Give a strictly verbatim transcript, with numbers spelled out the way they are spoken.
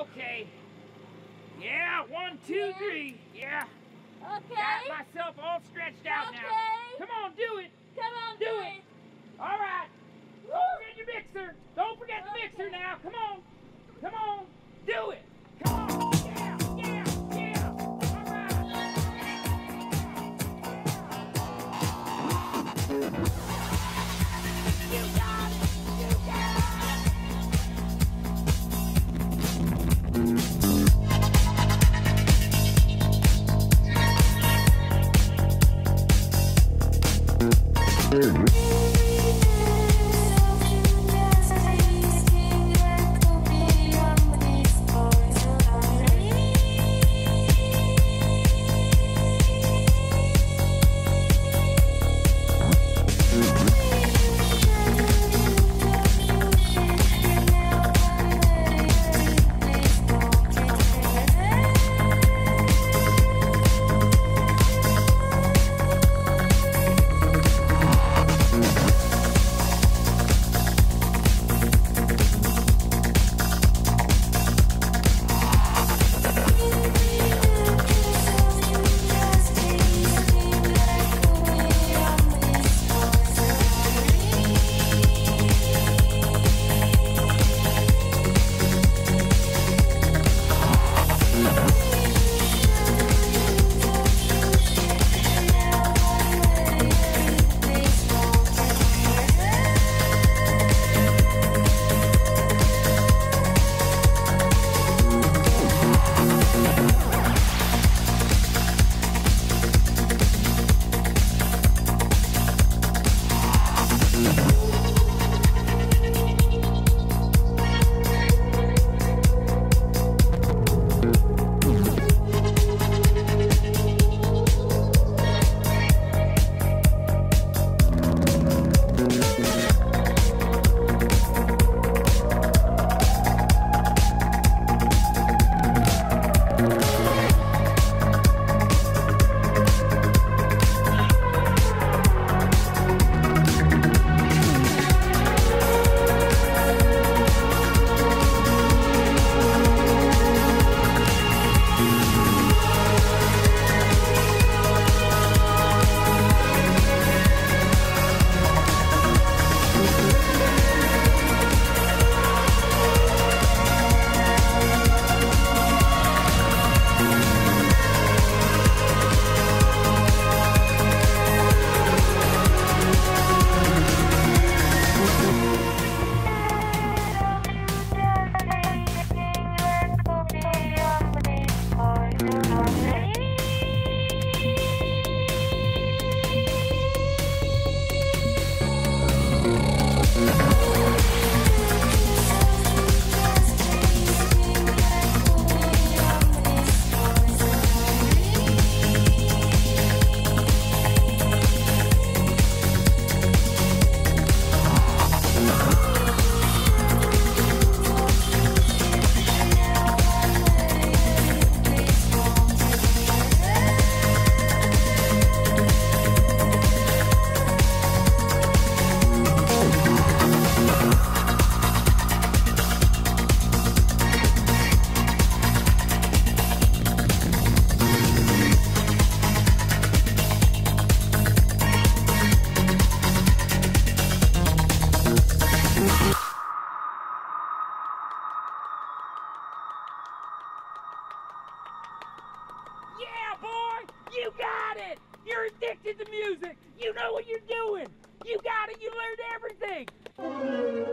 Okay. Yeah, one, two, Yeah. three. Yeah. Okay. Got myself all stretched out Okay. now. Come on, do it. Come on, Do do it. it. All right. Don't forget your mixer. Don't forget the mixer Okay. now. Come on. Come on. Do it. Come on. Yeah, yeah, yeah. All right. You got it. You got it. Yeah, boy, you got it. You're addicted to music. You know what you're doing. You got it. You learned everything.